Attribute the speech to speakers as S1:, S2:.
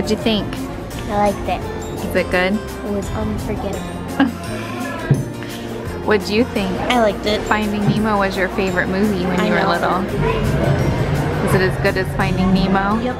S1: What'd you think?
S2: I liked it.
S1: Is it good?
S2: It was unforgettable.
S1: What'd you think?
S2: I liked it.
S1: Finding Nemo was your favorite movie when you were little. Is it as good as Finding Nemo?
S2: Yep.